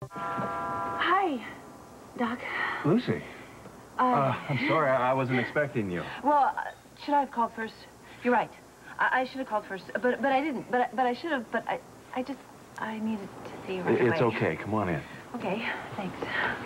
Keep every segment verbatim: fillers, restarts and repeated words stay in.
Hi, Doc. Lucy. Uh, uh, I'm sorry, I, I wasn't expecting you. Well, uh, should I have called first? You're right. I, I should have called first, but but I didn't. But but I should have. But I I just I needed to see you right away. It's okay. Come on in. Okay. Thanks.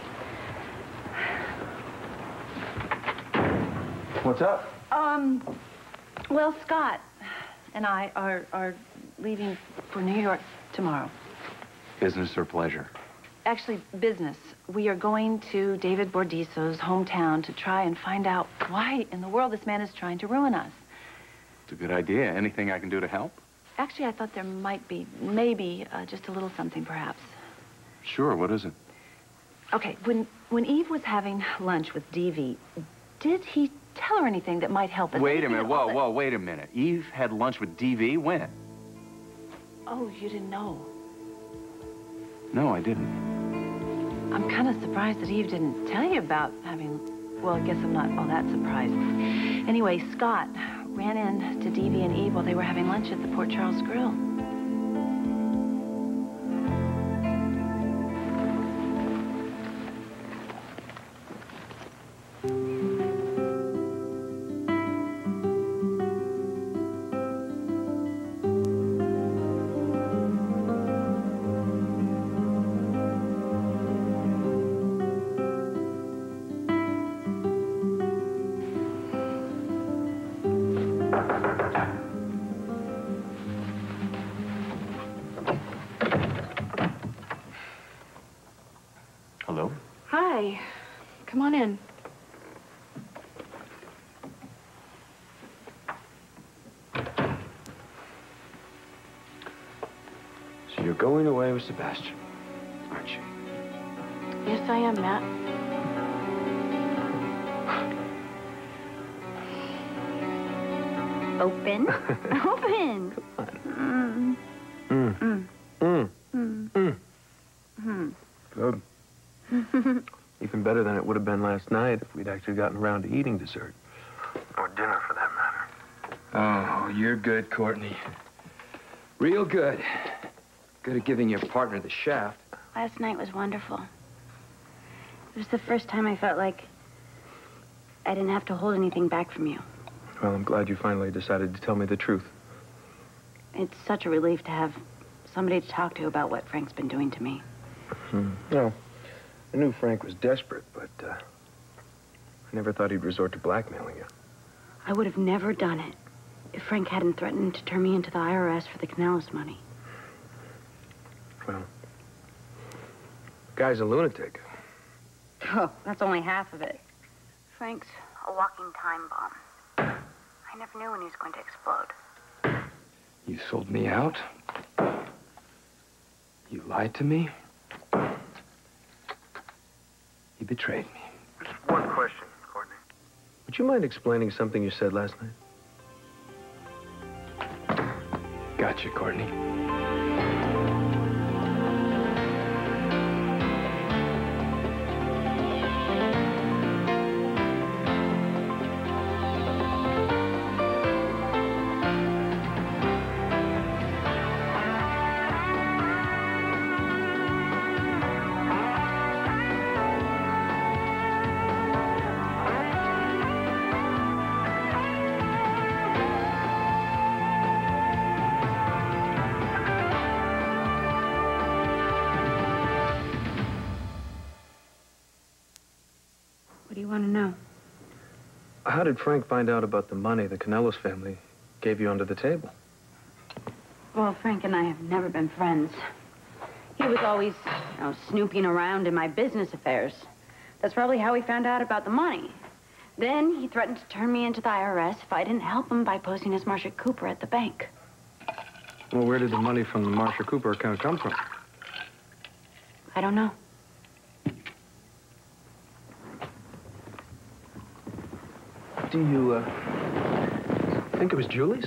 What's up? Um. Well, Scott and I are are leaving for New York tomorrow. Business or pleasure? Actually, business. We are going to David Bordisso's hometown to try and find out why in the world this man is trying to ruin us. It's a good idea. Anything I can do to help? Actually, I thought there might be, maybe, uh, just a little something, perhaps. Sure, what is it? Okay, when, when Eve was having lunch with Devi, did he tell her anything that might help us? Wait a Anything minute, at whoa, all that- whoa, wait a minute. Eve had lunch with D V? When? Oh, you didn't know. No, I didn't. I'm kind of surprised that Eve didn't tell you about having... Well, I guess I'm not all that surprised. Anyway, Scott ran in to Devi and Eve while they were having lunch at the Port Charles Grill. Hello? Hi. Come on in. So you're going away with Sebastian, aren't you? Yes, I am, Matt. Open. Open. Come on. Mm. Mm. Mm. Mm. Mm. Mm. Good. Even better than it would have been last night if we'd actually gotten around to eating dessert. Or dinner, for that matter. Oh, you're good, Courtney. Real good. Good at giving your partner the shaft. Last night was wonderful. It was the first time I felt like I didn't have to hold anything back from you. Well, I'm glad you finally decided to tell me the truth. It's such a relief to have somebody to talk to about what Frank's been doing to me. Hmm. No, I knew Frank was desperate, but uh, I never thought he'd resort to blackmailing you. I would have never done it if Frank hadn't threatened to turn me into the I R S for the Canellis money. Well, guy's a lunatic. Oh, that's only half of it. Frank's a walking time bomb. I never knew when he was going to explode. You sold me out. You lied to me. You betrayed me. Just one question, Courtney. Would you mind explaining something you said last night? Gotcha, Courtney. What do you want to know? How did Frank find out about the money the Canellos family gave you under the table? Well, Frank and I have never been friends. He was always, you know, snooping around in my business affairs. That's probably how he found out about the money. Then he threatened to turn me into the I R S if I didn't help him by posing as Marcia Cooper at the bank. Well, where did the money from the Marcia Cooper account come from? I don't know. Do you, uh, think it was Julie's?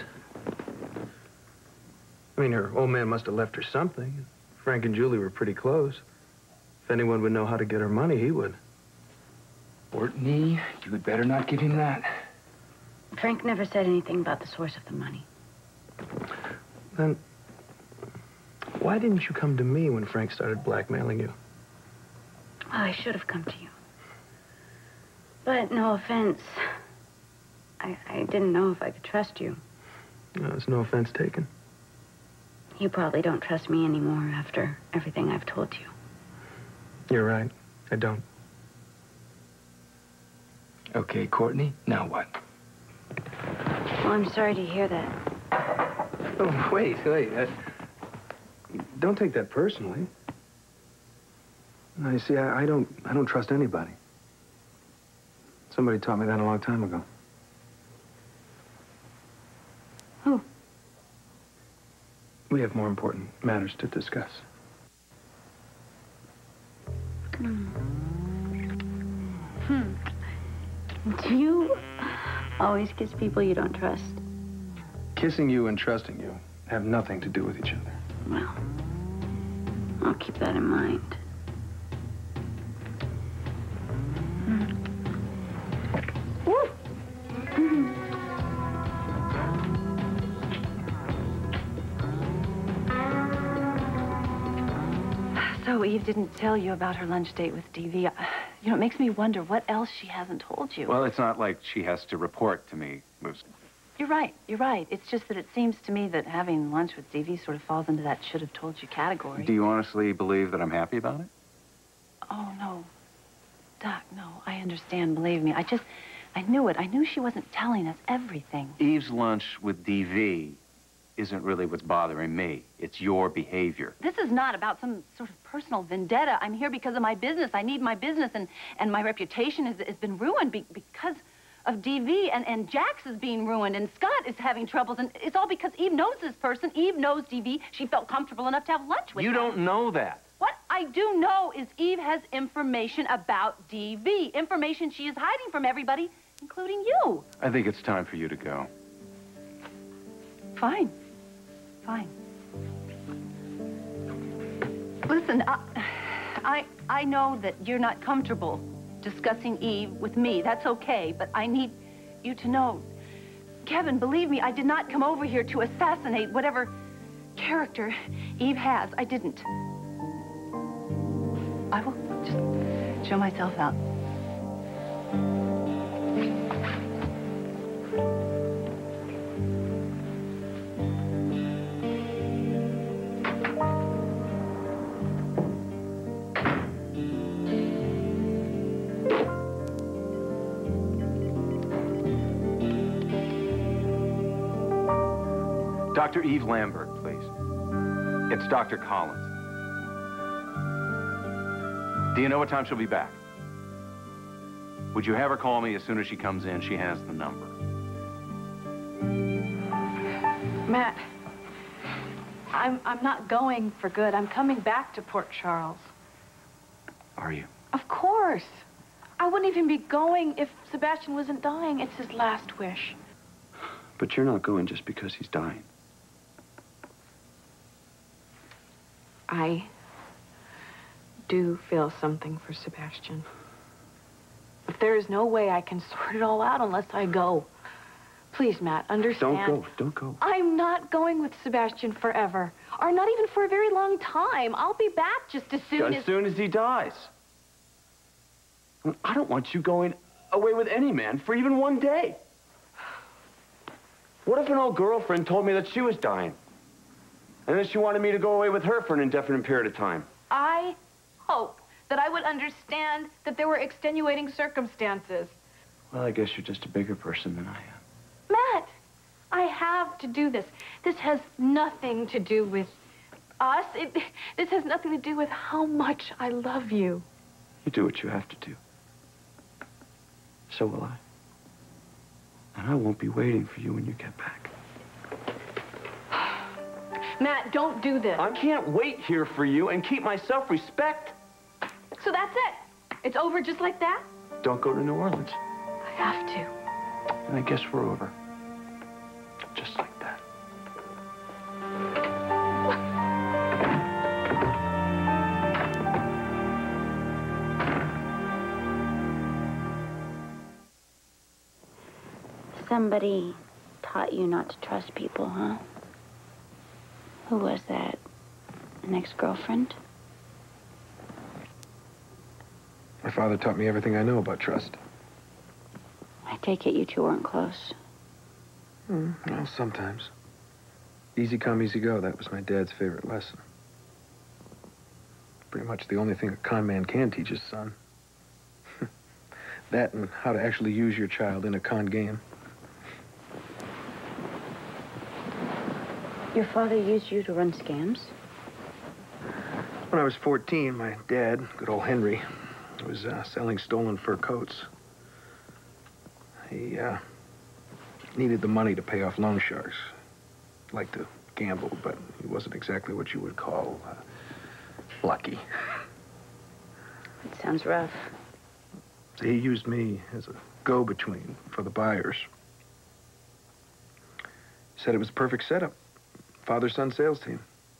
I mean, her old man must have left her something. Frank and Julie were pretty close. If anyone would know how to get her money, he would. Courtney, you had better not give him that. Frank never said anything about the source of the money. Then, why didn't you come to me when Frank started blackmailing you? I should have come to you. But no offense. I, I didn't know if I could trust you. No, there's no offense taken. You probably don't trust me anymore after everything I've told you. You're right. I don't. Okay, Courtney, now what? Well, I'm sorry to hear that. Oh, wait, wait. Uh, don't take that personally. No, you see, I, I don't, I don't trust anybody. Somebody taught me that a long time ago. Who? We have more important matters to discuss. Hmm. Hmm. Do you always kiss people you don't trust? Kissing you and trusting you have nothing to do with each other. Well, I'll keep that in mind. So Eve didn't tell you about her lunch date with D V. You know, it makes me wonder what else she hasn't told you. Well, it's not like she has to report to me. You're right, you're right. It's just that it seems to me that having lunch with D V sort of falls into that should have told you category. Do you honestly believe that I'm happy about it? Oh, no. Doc, no, I understand, believe me. I just, I knew it. I knew she wasn't telling us everything. Eve's lunch with D V isn't really what's bothering me. It's your behavior. This is not about some sort of personal vendetta. I'm here because of my business. I need my business, and, and my reputation has, has been ruined be, because of D V, and, and Jax is being ruined, and Scott is having troubles, and it's all because Eve knows this person. Eve knows D V. She felt comfortable enough to have lunch with You him. don't know that. What I do know is Eve has information about D V. Information she is hiding from everybody, including you. I think it's time for you to go. Fine. Fine. Listen, I, I, I know that you're not comfortable discussing Eve with me. That's okay, but I need you to know. Kevin, believe me, I did not come over here to assassinate whatever character Eve has. I didn't. I will just show myself out. Doctor Eve Lambert, please. It's Doctor Collins. Do you know what time she'll be back? Would you have her call me as soon as she comes in? She has the number. Matt, I'm, I'm not going for good. I'm coming back to Port Charles. Are you? Of course. I wouldn't even be going if Sebastian wasn't dying. It's his last wish. But you're not going just because he's dying. I do feel something for Sebastian. But there is no way I can sort it all out unless I go. Please, Matt, understand. Don't go. Don't go. I'm not going with Sebastian forever. Or not even for a very long time. I'll be back just as soon as... As soon as he dies. I don't want you going away with any man for even one day. What if an old girlfriend told me that she was dying? And then she wanted me to go away with her for an indefinite period of time. I hope that I would understand that there were extenuating circumstances. Well, I guess you're just a bigger person than I am. Matt, I have to do this. This has nothing to do with us. It, this has nothing to do with how much I love you. You do what you have to do. So will I. And I won't be waiting for you when you get back. Matt, don't do this. I can't wait here for you and keep my self-respect. So that's it? It's over just like that? Don't go to New Orleans. I have to. And I guess we're over. Just like that. Somebody taught you not to trust people, huh? Who was that? An ex-girlfriend? My father taught me everything I know about trust. I take it you two weren't close. Mm, well, sometimes. Easy come, easy go. That was my dad's favorite lesson. Pretty much the only thing a con man can teach his son. That and how to actually use your child in a con game. Your father used you to run scams? When I was fourteen, my dad, good old Henry, was uh, selling stolen fur coats. He uh, needed the money to pay off loan sharks. Liked to gamble, but he wasn't exactly what you would call uh, lucky. It sounds rough. So he used me as a go-between for the buyers. Said it was a perfect setup. Father-son sales team.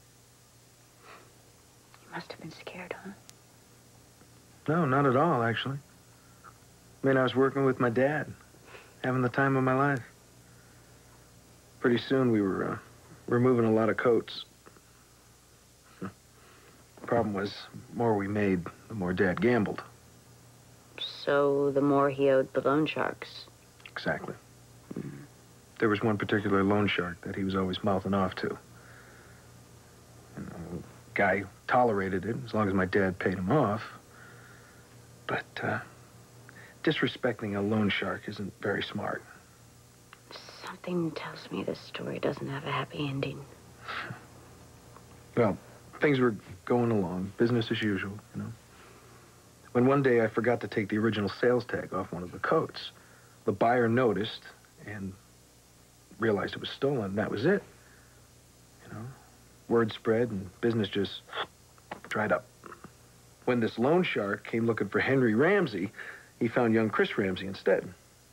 You must have been scared, huh? No, not at all, actually. I mean, I was working with my dad, having the time of my life. Pretty soon we were uh, removing a lot of coats. The problem was, the more we made, the more Dad gambled. So the more he owed the loan sharks. Exactly. Mm. There was one particular loan shark that he was always mouthing off to. And the guy tolerated it as long as my dad paid him off. But uh, disrespecting a loan shark isn't very smart. Something tells me this story doesn't have a happy ending. Well, things were going along, business as usual, you know. When one day I forgot to take the original sales tag off one of the coats, the buyer noticed and realized it was stolen, and that was it. You know, word spread and business just dried up. When this loan shark came looking for Henry Ramsey, he found young Chris Ramsey instead.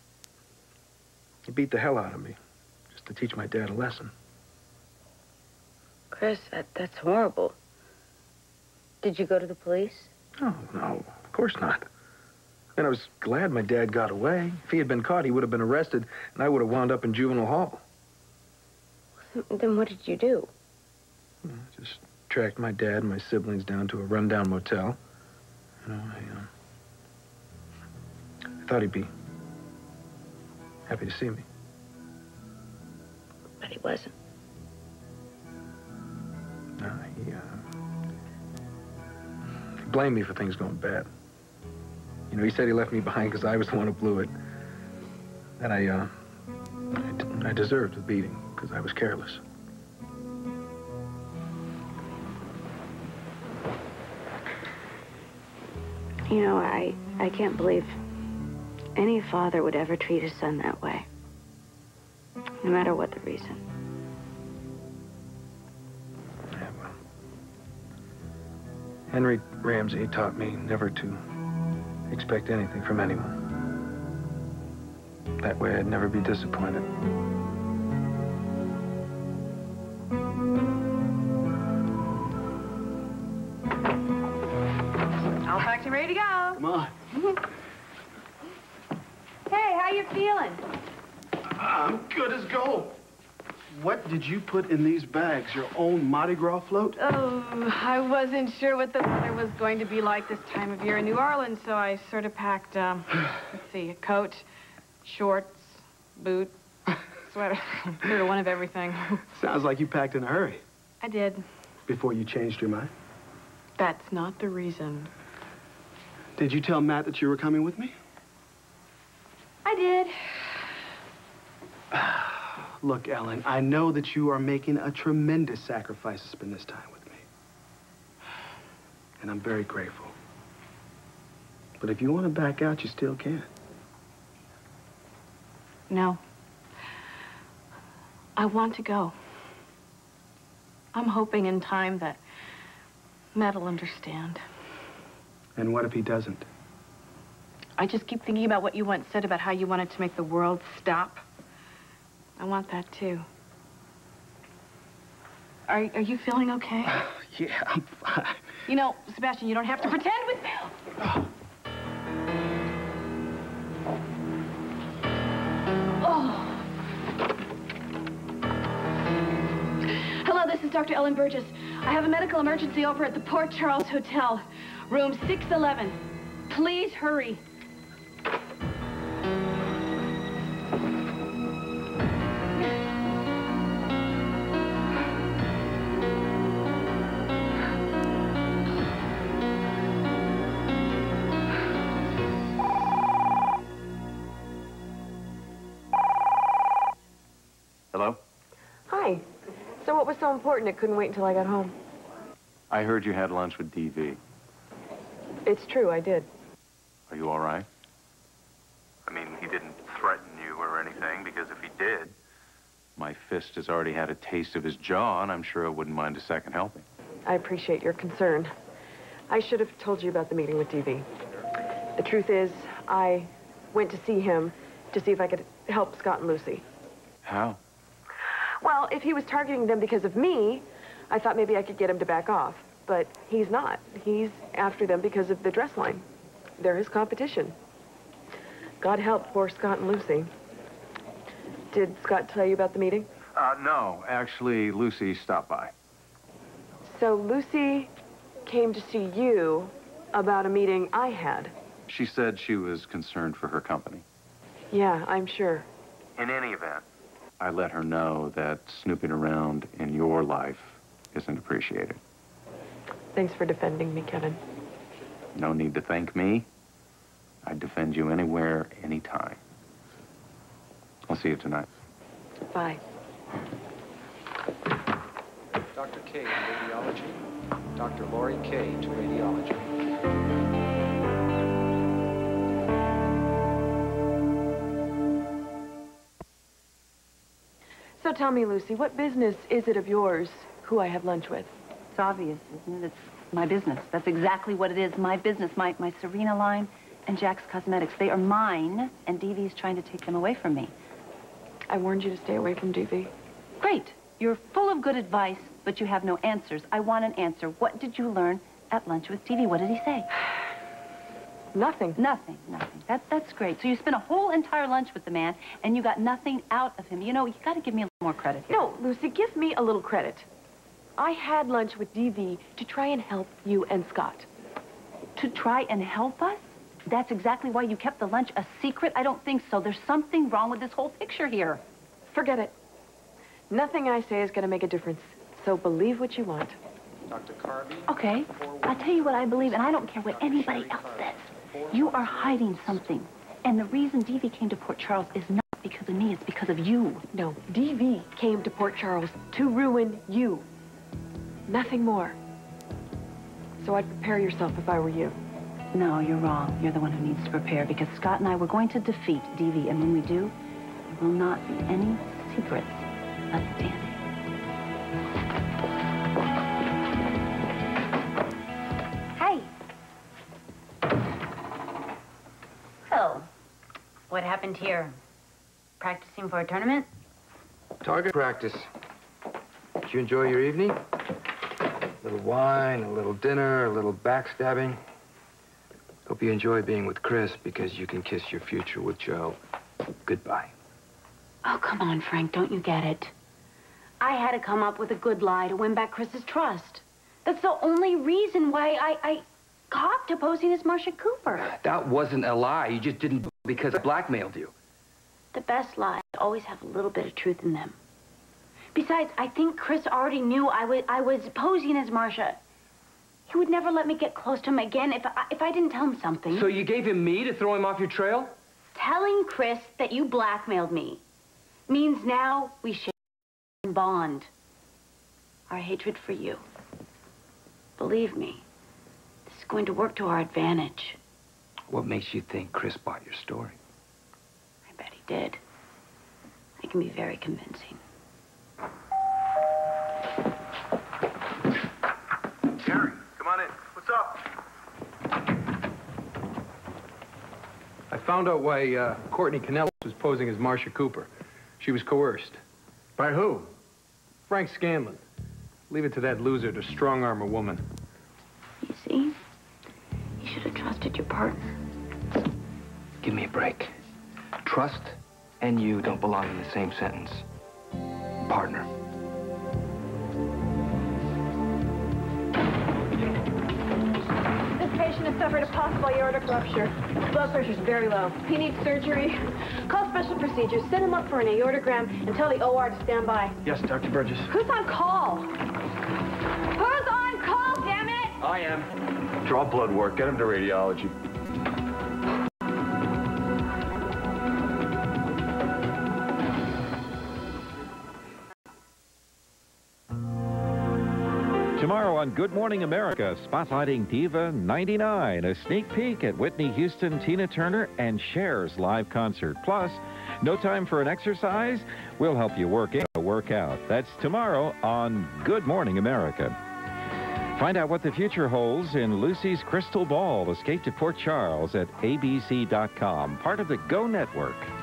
He beat the hell out of me, just to teach my dad a lesson. Chris, that, that's horrible. Did you go to the police? Oh, no, of course not. And I was glad my dad got away. If he had been caught, he would have been arrested, and I would have wound up in juvenile hall. Then what did you do? I just tracked my dad and my siblings down to a rundown motel. You know, I, uh, I thought he'd be happy to see me. But he wasn't. No, he, uh, he blamed me for things going bad. You know, he said he left me behind because I was the one who blew it. And I, uh, I, d I deserved the beating because I was careless. You know, I, I can't believe any father would ever treat his son that way. No matter what the reason. Yeah, well, Henry Ramsey taught me never to expect anything from anyone. That way I'd never be disappointed. All packed and ready to go. Come on. Hey, how you feeling? I'm good as gold. What did you put in these bags? Your own Mardi Gras float? Oh, I wasn't sure what the weather was going to be like this time of year in New Orleans, so I sort of packed, um, let's see, a coat, shorts, boot, sweater, sort of one of everything. Sounds like you packed in a hurry. I did. Before you changed your mind? That's not the reason. Did you tell Matt that you were coming with me? I did. Look, Ellen, I know that you are making a tremendous sacrifice to spend this time with me. And I'm very grateful. But if you want to back out, you still can. No. I want to go. I'm hoping in time that Matt will understand. And what if he doesn't? I just keep thinking about what you once said about how you wanted to make the world stop. I want that, too. Are, are you feeling okay? Uh, yeah, I'm fine. You know, Sebastian, you don't have to pretend with me. Oh. Hello, this is Doctor Ellen Burgess. I have a medical emergency over at the Port Charles Hotel, room six eleven. Please hurry. Hello? Hi. So what was so important it couldn't wait until I got home? I heard you had lunch with D V. It's true, I did. Are you all right? I mean, he didn't threaten you or anything, because if he did, my fist has already had a taste of his jaw, and I'm sure I wouldn't mind a second helping. I appreciate your concern. I should have told you about the meeting with D V. The truth is, I went to see him to see if I could help Scott and Lucy. How? Well, if he was targeting them because of me, I thought maybe I could get him to back off. But he's not. He's after them because of the dress line. They're his competition. God help poor Scott and Lucy. Did Scott tell you about the meeting? Uh, no. Actually, Lucy stopped by. So Lucy came to see you about a meeting I had. She said she was concerned for her company. Yeah, I'm sure. In any event, I let her know that snooping around in your life isn't appreciated. Thanks for defending me, Kevin. No need to thank me. I'd defend you anywhere, anytime. I'll see you tonight. Bye. Doctor K to radiology. Doctor Lori K to radiology. So tell me, Lucy, what business is it of yours who I have lunch with? It's obvious, isn't it? It's my business. That's exactly what it is. My business, my, my Serena line and Jack's Cosmetics. They are mine, and D V's trying to take them away from me. I warned you to stay away from D V. Great. You're full of good advice, but you have no answers. I want an answer. What did you learn at lunch with D V? What did he say? Nothing. Nothing, nothing. That, that's great. So you spent a whole entire lunch with the man, and you got nothing out of him. You know, you got to give me a little more credit here. No, Lucy, give me a little credit. I had lunch with D V to try and help you and Scott. To try and help us? That's exactly why you kept the lunch a secret? I don't think so. There's something wrong with this whole picture here. Forget it. Nothing I say is going to make a difference. So believe what you want. Doctor Carvey. Okay. I'll tell you what I believe, and I don't care what anybody else says. You are hiding something. And the reason D V came to Port Charles is not because of me, it's because of you. No, D V came to Port Charles to ruin you. Nothing more. So I'd prepare yourself if I were you. No, you're wrong. You're the one who needs to prepare, because Scott and I, we're going to defeat D V, and when we do, there will not be any secrets left standing. Hey. So, what happened here? Practicing for a tournament? Target practice. Did you enjoy your evening? A little wine, a little dinner, a little backstabbing. Hope you enjoy being with Chris, because you can kiss your future with Joe. Goodbye. Oh, come on, Frank, don't you get it? I had to come up with a good lie to win back Chris's trust. That's the only reason why I, I copped to posing as Marcia Cooper. That wasn't a lie. You just didn't because I blackmailed you. The best lies always have a little bit of truth in them. Besides, I think Chris already knew I was, I was posing as Marcia. He would never let me get close to him again if I, if I didn't tell him something. So you gave him me to throw him off your trail? Telling Chris that you blackmailed me means now we share a bond. Our hatred for you. Believe me, this is going to work to our advantage. What makes you think Chris bought your story? I bet he did. I can be very convincing. Gary, come on in. What's up? I found out why uh, Courtney Canellis was posing as Marcia Cooper. She was coerced. By who? Frank Scanlon. Leave it to that loser to strong-arm a woman. You see? You should have trusted your partner. Give me a break. Trust and you don't belong in the same sentence. Partner. This patient just suffered a possible aortic rupture. Blood pressure's very low. He needs surgery. Call special procedures. Send him up for an aortogram and tell the O R to stand by. Yes, Doctor Burgess. Who's on call? Who's on call, damn it? I am. Draw blood work. Get him to radiology. Tomorrow on Good Morning America, spotlighting Diva ninety-nine, a sneak peek at Whitney Houston, Tina Turner, and Cher's live concert. Plus, no time for an exercise? We'll help you work in a workout. That's tomorrow on Good Morning America. Find out what the future holds in Lucy's Crystal Ball. Escape to Port Charles at A B C dot com, part of the Go Network.